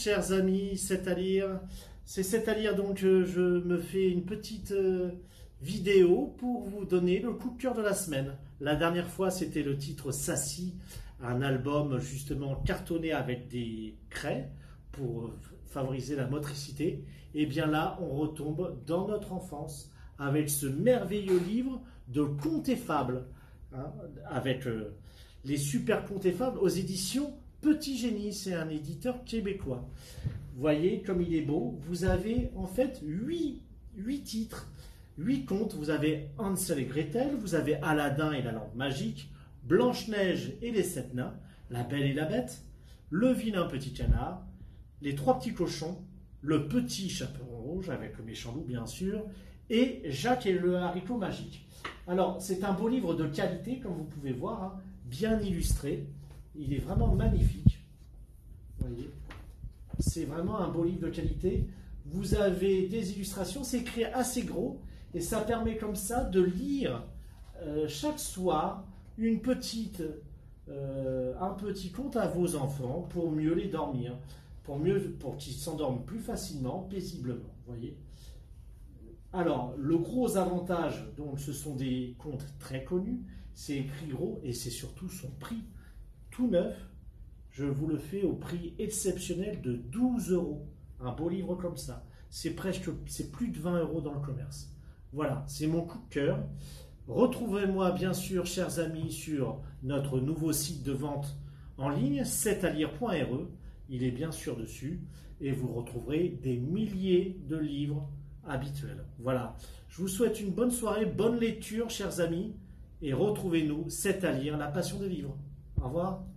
chers amis, c'est à lire. C'est à lire, donc je me fais une petite vidéo pour vous donner le coup de cœur de la semaine. La dernière fois, c'était le titre Sassy, un album justement cartonné avec des craies pour favoriser la motricité. Et bien là, on retombe dans notre enfance avec ce merveilleux livre de contes et fables, hein, avec les super contes et fables aux éditions Petit Génie. C'est un éditeur québécois. Vous voyez comme il est beau. Vous avez en fait 8 titres, 8 contes. Vous avez Hansel et Gretel, vous avez Aladdin et la lampe magique, Blanche-Neige et les 7 nains, La Belle et la Bête, Le vilain petit canard, Les 3 petits cochons, Le petit chaperon rouge avec le méchant loup bien sûr, et Jacques et le haricot magique. Alors c'est un beau livre de qualité comme vous pouvez voir, hein, bien illustré. Il est vraiment magnifique. Vous voyez, c'est vraiment un beau livre de qualité. Vous avez des illustrations, c'est écrit assez gros et ça permet comme ça de lire chaque soir un petit conte à vos enfants pour mieux les dormir, pour qu'ils s'endorment plus facilement, paisiblement. Vous voyez. Alors, le gros avantage, donc, ce sont des contes très connus, c'est écrit gros et c'est surtout son prix. Tout neuf, je vous le fais au prix exceptionnel de 12 €. Un beau livre comme ça, c'est plus de 20 € dans le commerce. Voilà, c'est mon coup de cœur. Retrouvez-moi bien sûr, chers amis, sur notre nouveau site de vente en ligne, cetalire.re. Il est bien sûr dessus et vous retrouverez des milliers de livres habituels. Voilà, je vous souhaite une bonne soirée, bonne lecture, chers amis, et retrouvez-nous, C'est à lire, la passion de vivre. Au revoir.